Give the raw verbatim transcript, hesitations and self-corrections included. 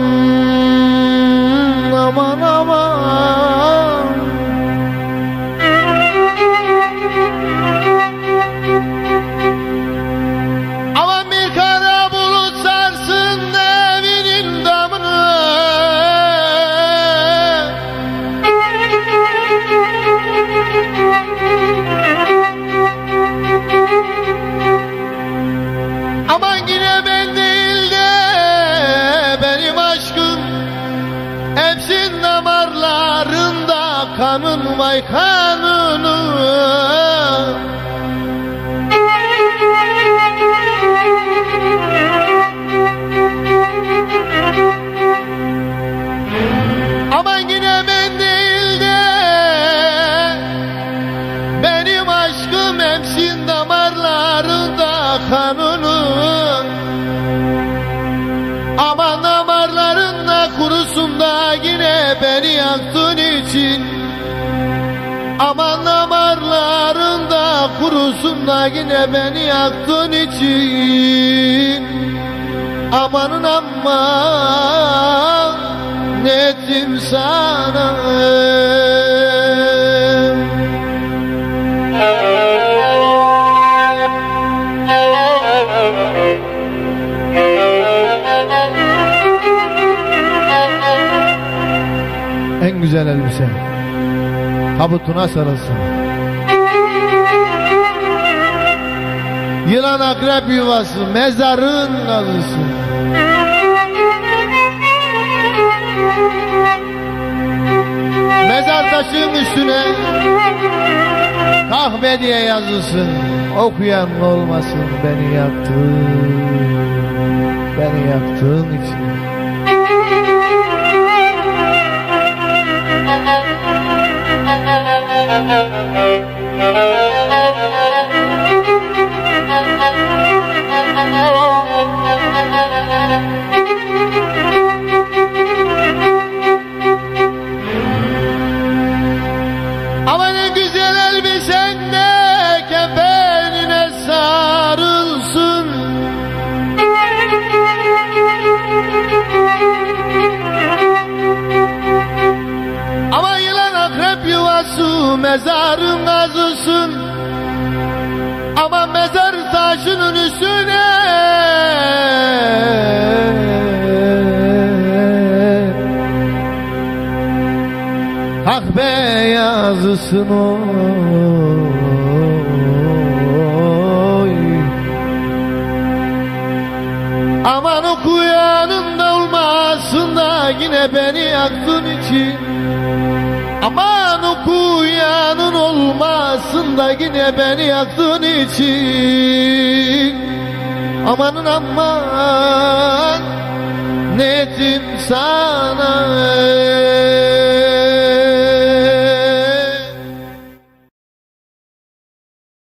aman aman. Aman bir kara bulut sarsın evinin damını, aman yine ben değil de benim aşkım hepsinin damarlarında kanın vay kanını. Aman yine ben değil de benim aşkım hepsinin damarlarında kanının. Aman damarlarında kurusun da yine beni yaktın için. Aman damarlarında kurusun da yine beni yaktın için. Amanın aman ne ettim sana. En güzel elbise tabutuna sarılsın. Yılan akrep yuvası mezarın kazısın. Mezar taşın üstüne kahve diye yazılsın. Okuyan olmasın beni yaktın, beni yaktığın için. Ama ne güzel elbisen de kefenine sarılsın. Ama yılan akrep yuvası mezarın kazısın. Ama mezar taşının üstüne kahve yazısın oy. Aman okuyanın da olmasın da yine beni yaktın için. Aman okuyanın olmasın da yine beni yaktın için. Amanın aman ne ettim sana.